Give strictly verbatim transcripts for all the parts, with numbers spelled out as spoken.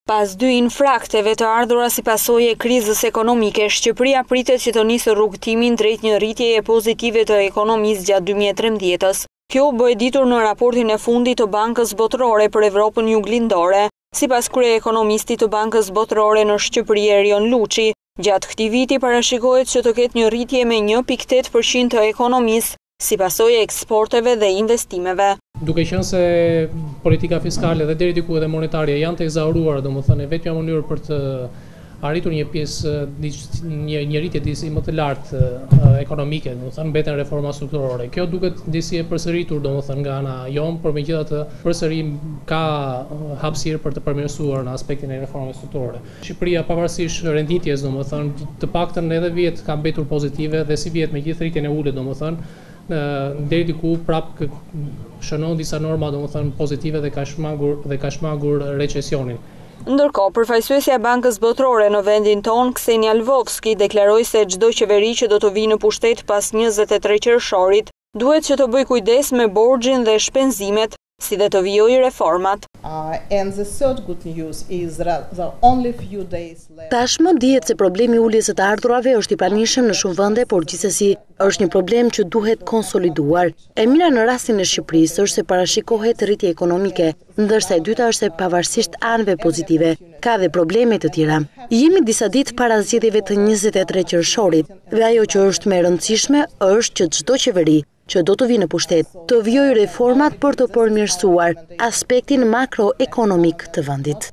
Pas dy infrakteve të ardhura si pasojë e krizës ekonomike, Shqipëria pritet që të nisë rrugtimin drejt një rritjeje pozitive të ekonomisë gjatë dy mijë e trembëdhjetës. Kjo bëhet ditur në raportin e fundit të Bankës Botërore për Evropën Juglindore. Sipas kryeekonomistit të Bankës Botërore në Shqipëri, Erion Luçi, gjatë këtij viti parashikohet që të ketë një rritje me një pikë tetë përqind të ekonomisë, si pasojë e eksporteve dhe investimeve. Duke qenë se politika fiskale dhe deri diku edhe monetarie janë të egzauruara, domethënë vetmja mënyrë për të arritur një pjesë një, një rritje disi më të lartë ekonomike, domethënë mbeten reforma strukturore. Kjo duket disi e përsëritur domethënë nga ana jon, por megjithatë përsëri ka hapësirë për të përmirësuar në aspektin e reformave strukturore. Shqipëria pavarësisht renditjes domethënë të paktën edhe vjet ka mbetur pozitive dhe si vjet me gjithë rritjen e ulët domethënë deri diku prap shënon disa norma domethënë pozitive dhe ka shmangur dhe ka shmangur recesionin. Ndërkohë, përfaqësuesja e Bankës Botërore në vendin ton, Ksenia Lvovski, deklaroi se çdo qeveri që do të vijë në pushtet pas njëzet e tre qershorit, duhet që të bëjë kujdes me borxhin dhe shpenzimet, si dhe të vijojë reformat. Uh, and the third good news is that the only few days left. Tashmë dihet se problemi i uljes së të ardhurave është i pranishëm në shumë vende, por gjithsesi është një problem që duhet konsoliduar. E mira në rastin e Shqipërisë është se parashikohet rritje ekonomike, ndërsa e dyta është se pavarësisht anëve pozitive, ka dhe probleme të tjera. Jemi disa ditë para zgjedhjeve të njëzet e tre qershorit dhe ajo që është më e rëndësishme është që çdo qeveri që do të vinë në pushtet, të vijojë reformat për të përmirësuar aspektin makroekonomik të vendit.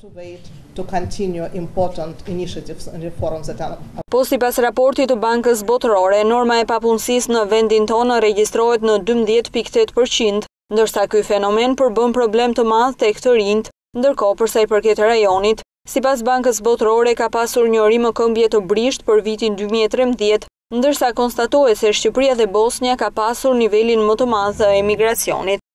Po sipas raportit të Bankës Botërore, norma e papunësisë në vendin tonë regjistrohet në dymbëdhjetë pikë tetë përqind, ndërsa ky fenomen përbën problem të madh tek të rinjt, ndërkohë për sa i përket rajonit, sipas Bankës Botërore ka pasur një rimëkëmbje të brisht për vitin dy mijë e trembëdhjetë, ndërsa konstatohet se Shqipëria dhe Bosnia ka pasur nivelin më të madh të emigracionit.